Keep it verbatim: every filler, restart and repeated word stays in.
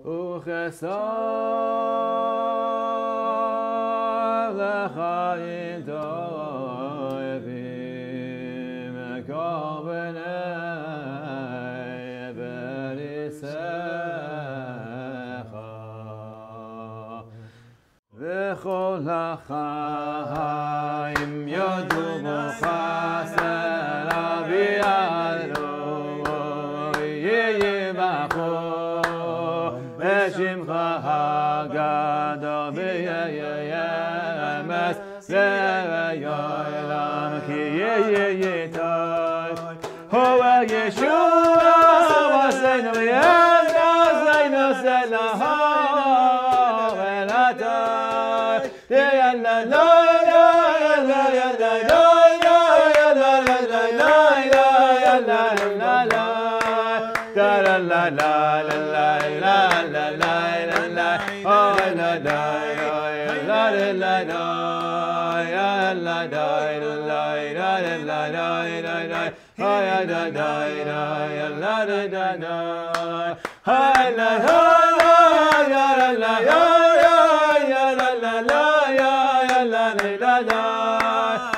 וכסר לחיים טובים כל בני בריסך וכל החיים יודו בחסד אבינו יברכו בשמך הגדול ויאמץ ויעלם כי יהיה טוב הו ישוע ועשינו ועשינו סלחה ולטוב יאללה לא יאללה יאללה לא יאללה יאללה יאללה יאללה la la la la la la la la la la oh la la la la la la ya la la la la la la la la oh ya la la la ya la la la ha la ha ya la la ya ya la la la ya ya la la la